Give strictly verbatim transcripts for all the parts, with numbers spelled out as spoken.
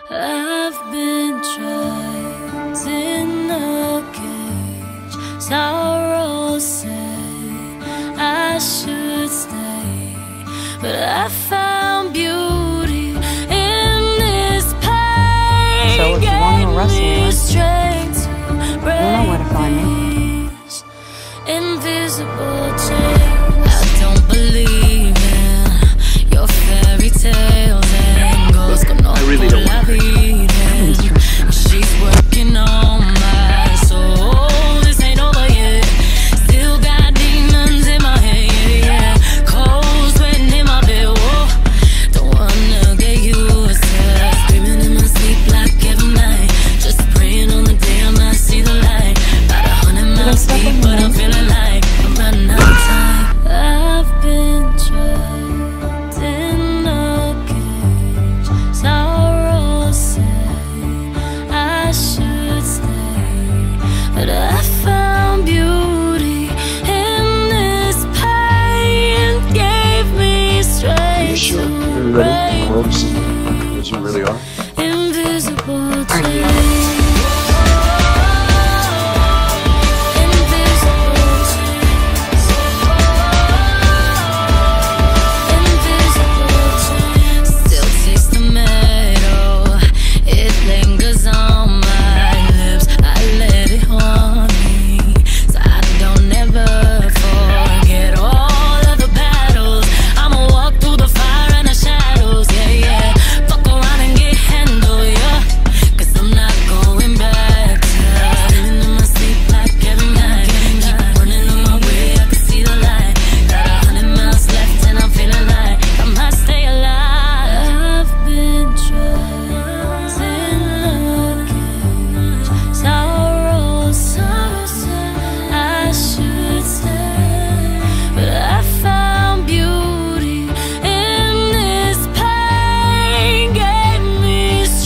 I've been trapped in a cage. Sorrow say I should stay, but I found beauty in this pain. So if you want to wrestle, you know where to find me. Invisible chains. I don't believe in your fairy tales and ghosts. I really don't want to. She's working on my soul. This ain't over yet. Still got demons in my head, yeah. Cold sweating in my bed. Whoa. Don't wanna get used to screaming in my sleep like every night. Just praying on the day I might see the light. About a hundred miles deep, but I'm feeling like I'm running out of time. I've been trapped in a cage. Sorrow say I should stay, but I found beauty in this pain. Gave me strength. You sure you're ready? Folks, as you really are. Invisible Are you? chains.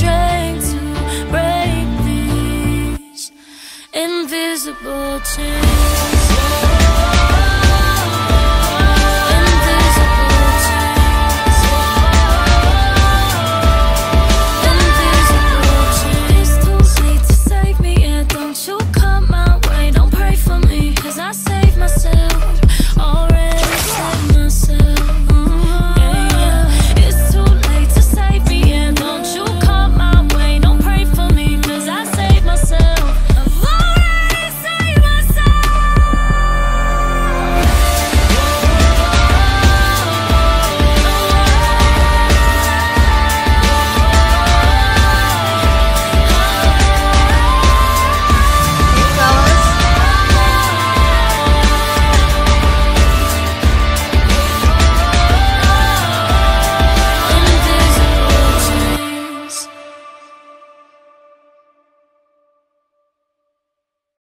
Invisible chains.